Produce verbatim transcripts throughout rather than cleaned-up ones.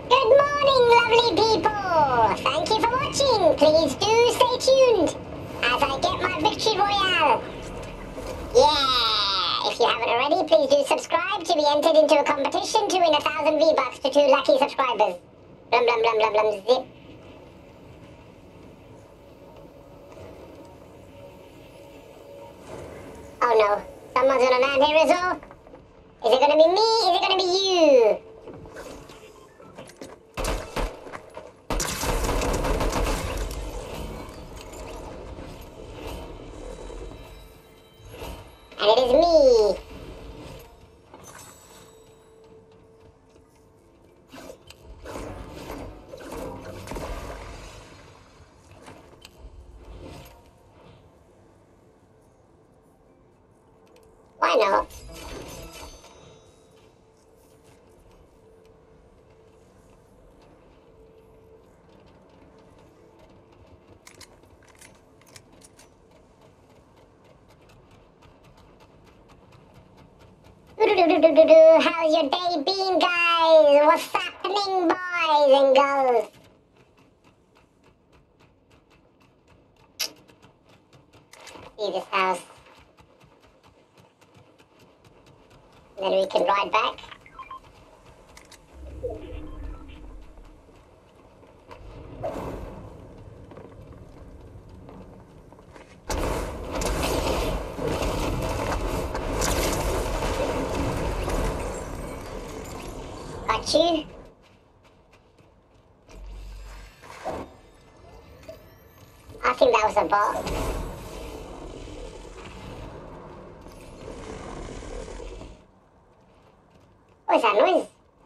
Good morning, lovely people! Thank you for watching. Please do stay tuned as I get my victory royale. Yeah! If you haven't already, please do subscribe to be entered into a competition to win a thousand V-Bucks to two lucky subscribers. Blum blum blum blum blum zip. Oh no, someone's gonna land here as well. Is it gonna be me? Is it gonna be you? And it is me. Why not? How's your day been, guys? What's happening, boys and girls? See this house. And then we can ride back. Got you. I think that was a bot. What is that noise?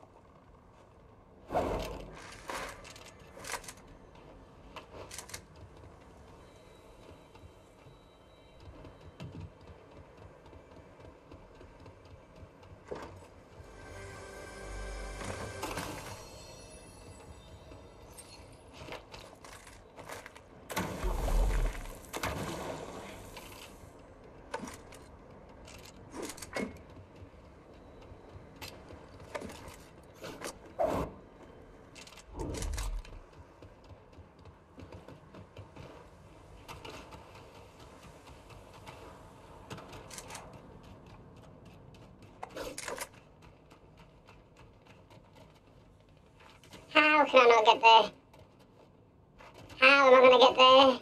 How can I not get there? How am I gonna get there?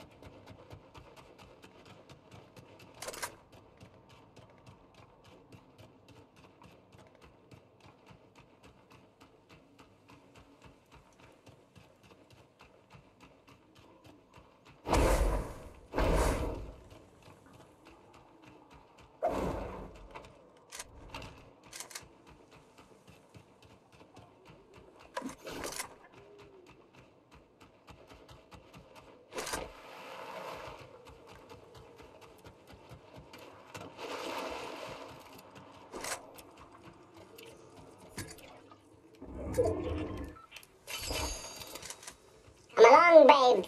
Come along, babe.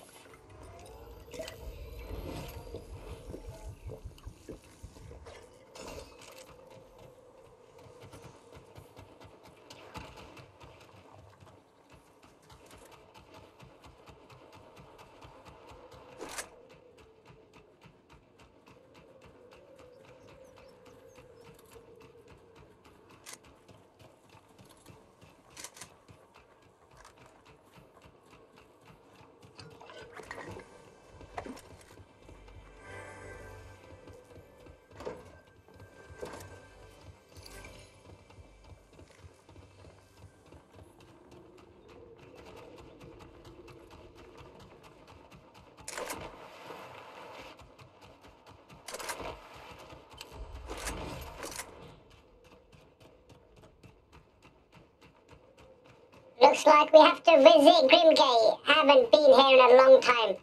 Looks like we have to visit Grimgate. Haven't been here in a long time.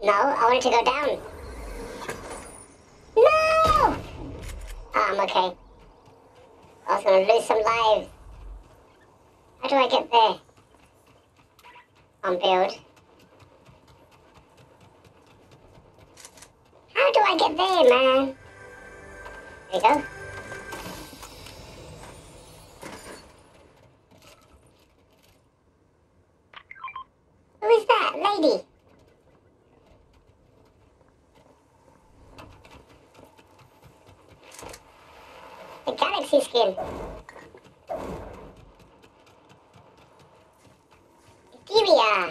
No, I wanted to go down. No! Oh, I'm okay. I was gonna lose some lives. How do I get there? On build. How do I get there, man? There we go. Who is that lady? The galaxy skin. Etheria.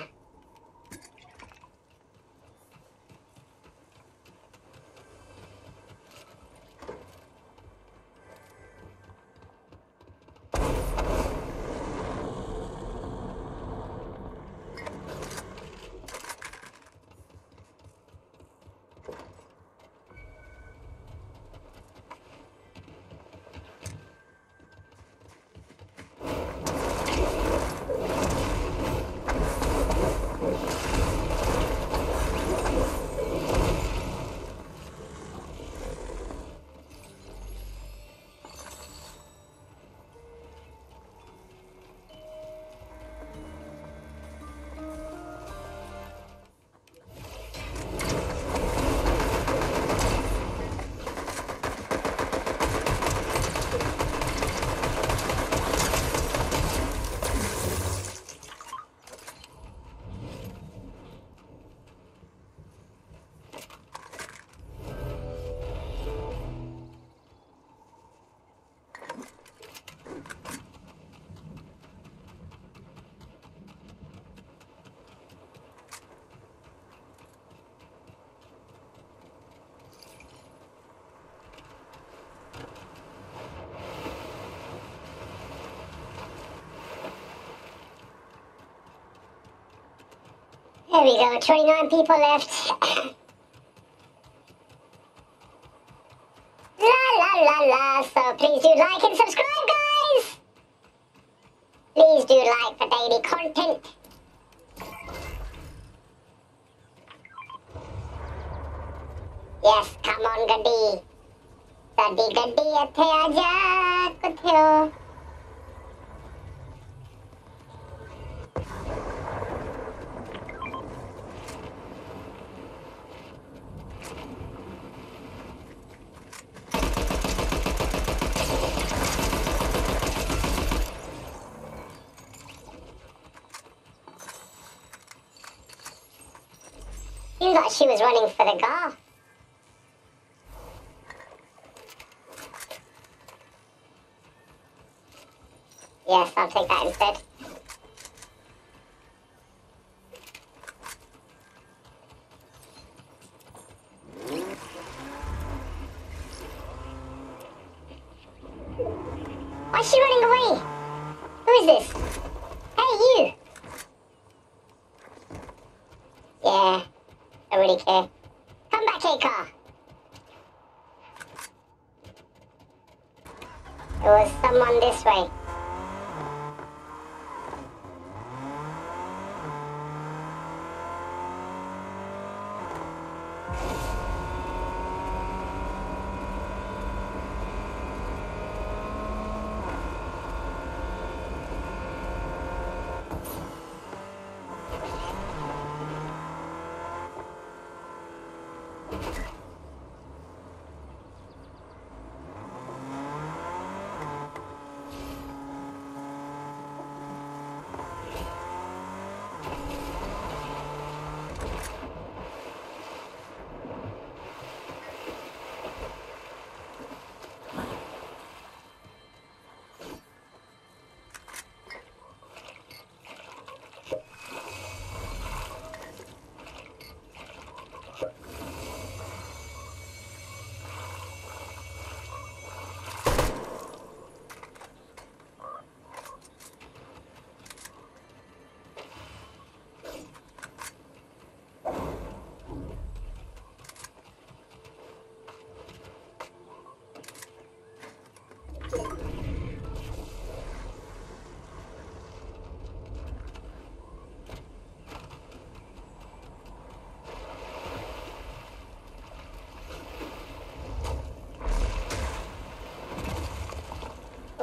There we go, twenty-nine people left. La la la la, so please do like and subscribe, guys! Please do like for daily content. Yes, come on, Gadi. Gadi Gadi ate aaja kuthyo. Seems like she was running for the gar. Yes, I'll take that instead. Why is she running away? Who is this? Hey, you! Yeah, don't really care. Come back here, car. There was someone this way.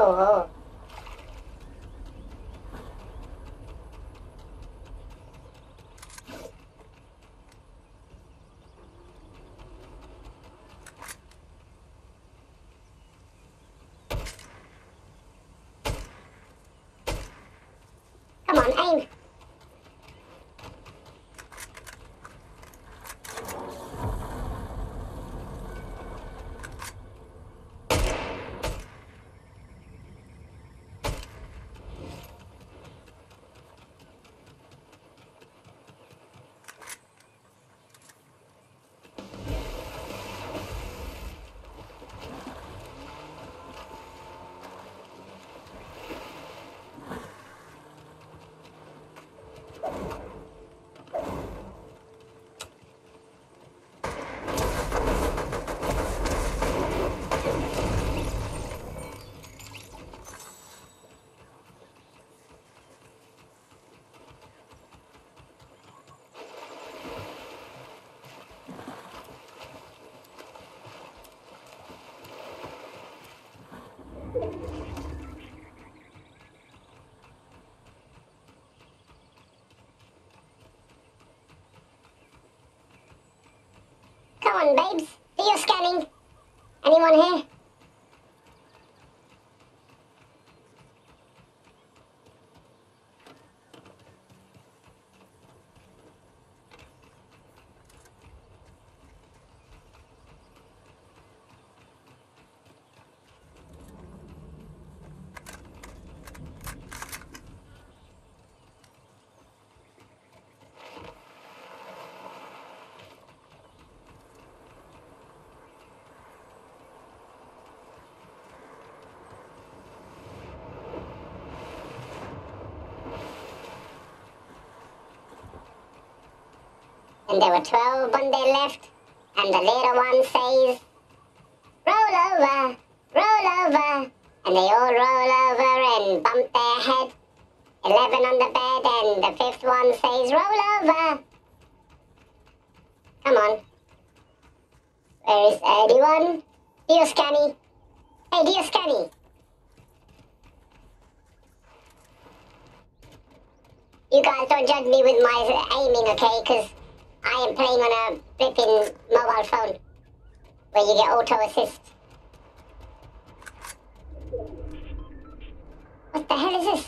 Oh. Come on, aim. Come on, babes. Do your scanning. Anyone here? And there were twelve on there left, and the little one says, roll over, roll over, and they all roll over and bump their head. Eleven on the bed, and the fifth one says, roll over. Come on. Where is anyone? Do your scanny. Hey, do your scanny. You guys don't judge me with my aiming, okay? Because I am playing on a flipping mobile phone where you get auto assist. What the hell is this?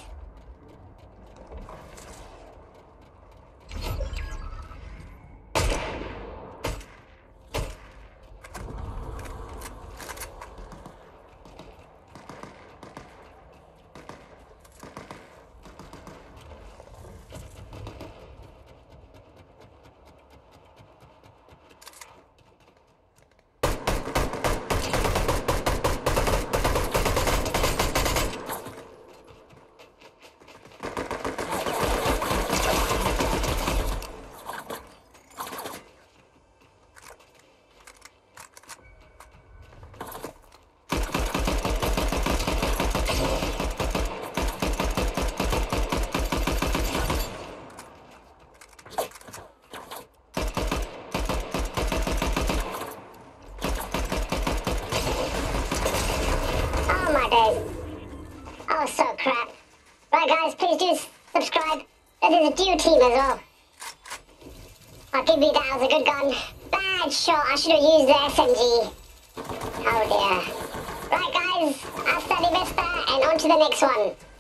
Oh, so crap. Right, guys, please do subscribe. There's a duo team as well. I'll give you that as a good gun. Bad shot. I should have used the S M G. Oh, dear. Right, guys, hasta la vista, and on to the next one.